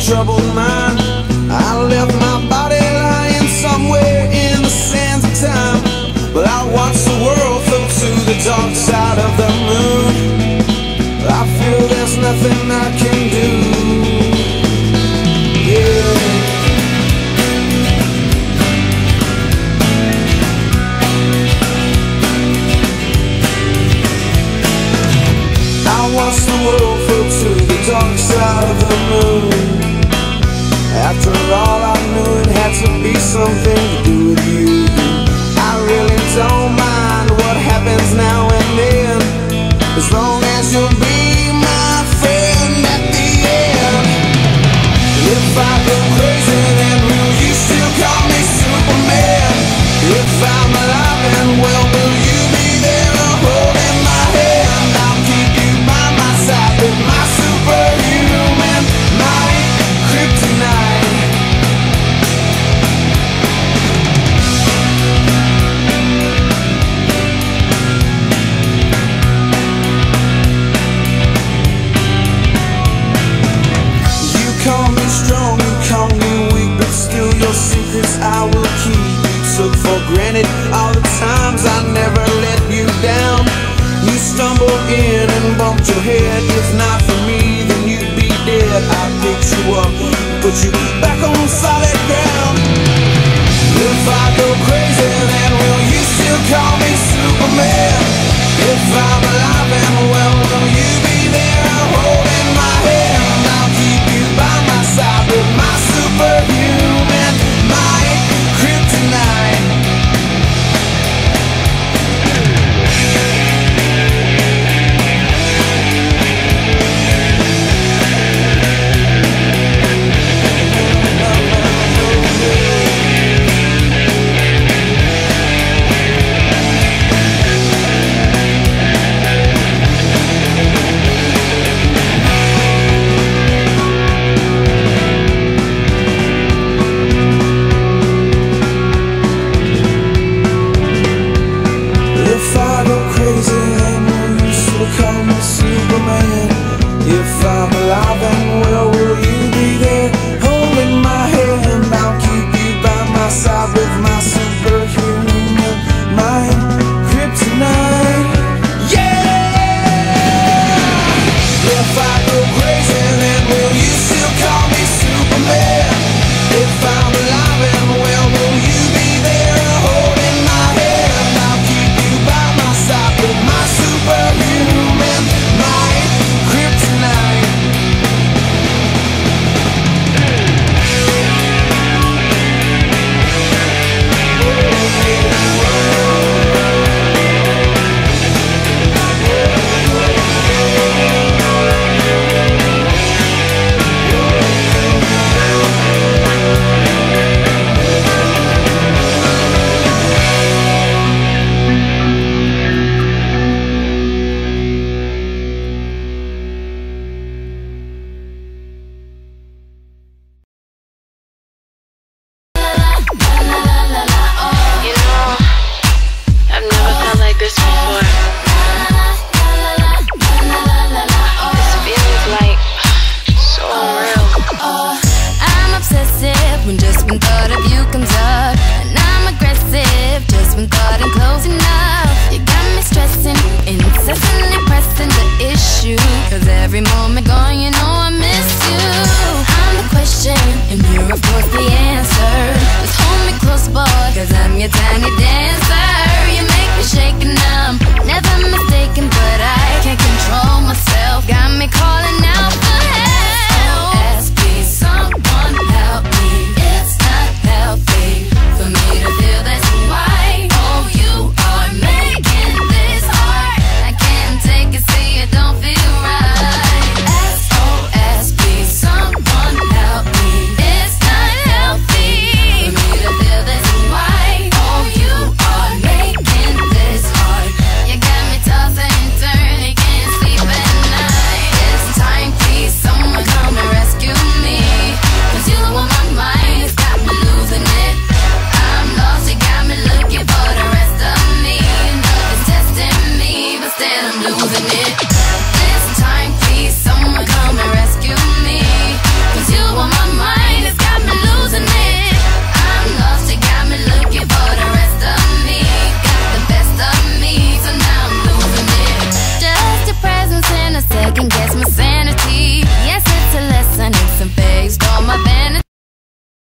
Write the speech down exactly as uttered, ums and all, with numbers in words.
troubled mind. I left my body lying somewhere in the sands of time, but I watched the world float to the dark side of the moon. I feel there's nothing I can do. Yeah. I watched the world float to the dark side of the moon. After all, I knew it had to be something to do with you. I really don't mind what happens now and then, as long as you'll be my friend at the end. If I go crazy, then will you still call me Superman? If I'm alive and well, will you be there holding my hand? I'll keep you by my side with my superhuman might, Kryptonite. You call me strong, you call me weak, but still your secrets I will keep. You took for granted all the times I never let you down. You stumbled in and bumped your head. If not for me, then you'd be dead. I picked you up, put you back on solid ground. If I go crazy, then we'll